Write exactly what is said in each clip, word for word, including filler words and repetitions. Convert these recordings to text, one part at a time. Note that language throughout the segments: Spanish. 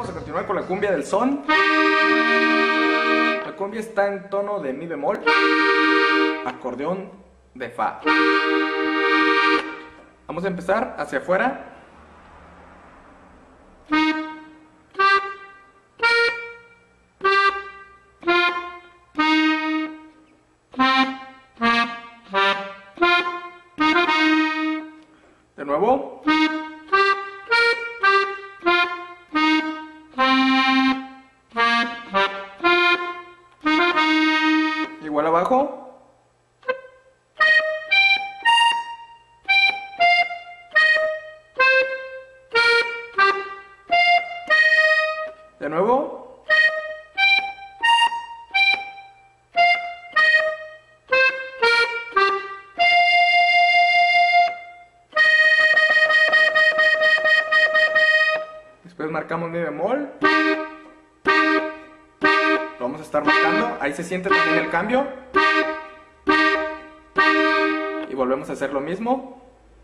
vamos a continuar con la cumbia del son. La cumbia está en tono de mi bemol, acordeón de fa. Vamos a empezar hacia afuera. De nuevo. Igual abajo. De nuevo. Después marcamos mi bemol. Lo vamos a estar marcando. Ahí se siente también el cambio. Y volvemos a hacer lo mismo.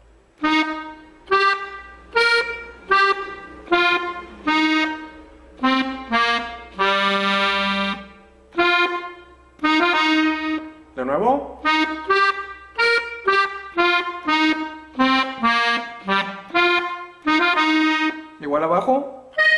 De nuevo. Igual abajo.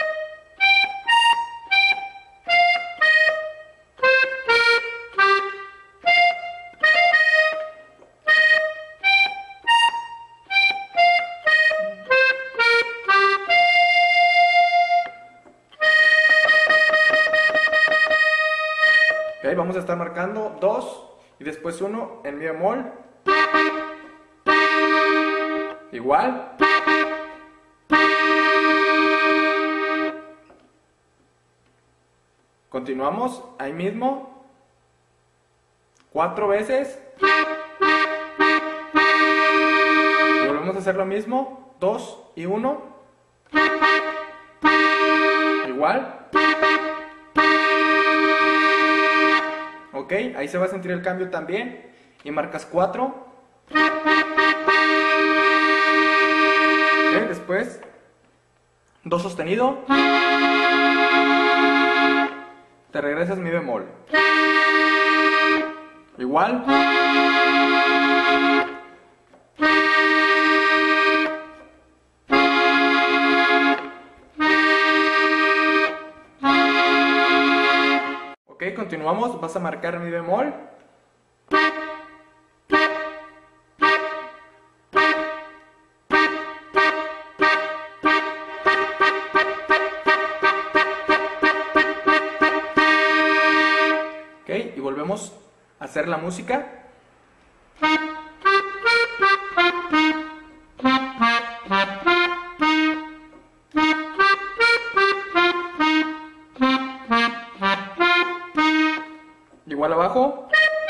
Okay, vamos a estar marcando dos y después uno en mi bemol. Igual. Continuamos ahí mismo. Cuatro veces. Volvemos a hacer lo mismo. Dos y uno. Igual. Ok, ahí se va a sentir el cambio también. Y marcas cuatro. Okay, después do sostenido. Te regresas mi bemol. Igual. Ok, continuamos. Vas a marcar mi bemol. Ok, y volvemos a hacer la música. Igual abajo.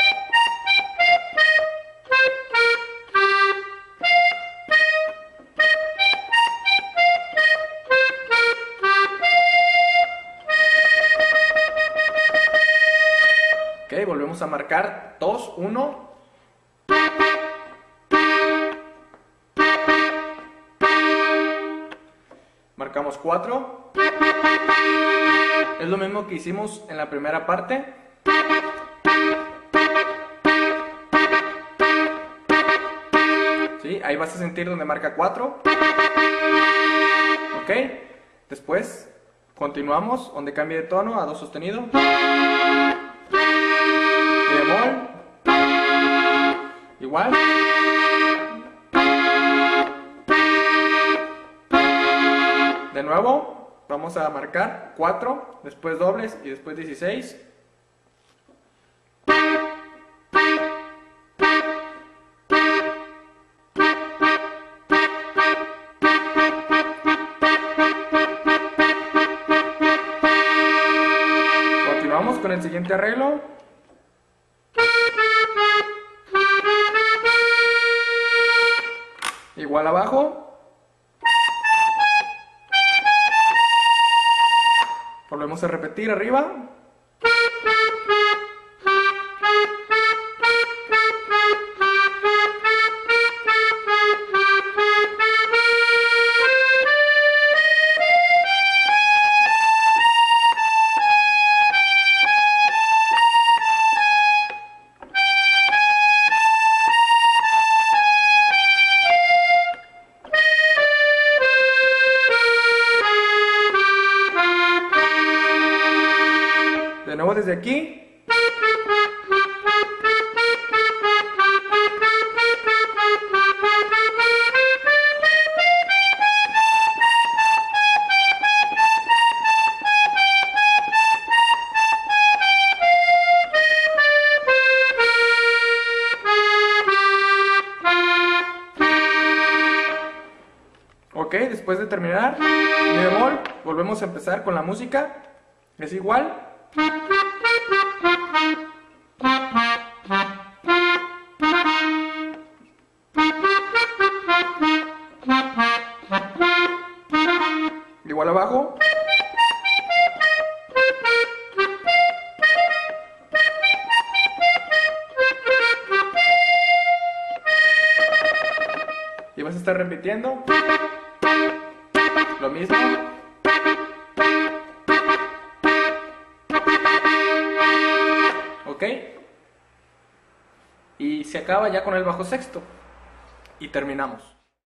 Ok, volvemos a marcar dos, uno. Marcamos cuatro. Es lo mismo que hicimos en la primera parte. ¿Sí? Ahí vas a sentir donde marca cuatro. Ok. Después continuamos donde cambie de tono a do sostenido. Bemol. Igual. De nuevo, vamos a marcar cuatro, después dobles y después dieciséis. Continuamos con el siguiente arreglo. Igual abajo. Volvemos a repetir arriba. nuevo desde aquí. Ok, después de terminar mi bemol, volvemos a empezar con la música. Es igual. Igual abajo. Y vas a estar repitiendo lo mismo. Ok. Y se acaba ya con el bajo sexto. Y terminamos.